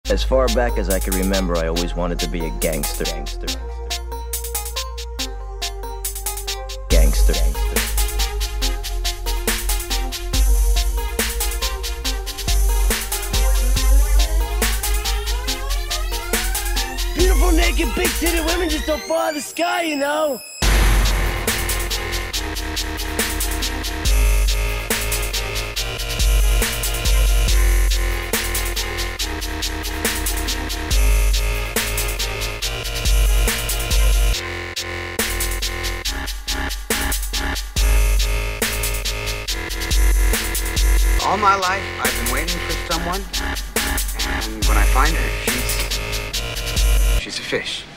As far back as I can remember, I always wanted to be a gangster. Gangster. Beautiful, naked, big-titted women just don't fall out of the sky, you know? All my life, I've been waiting for someone, and when I find her, she's a fish.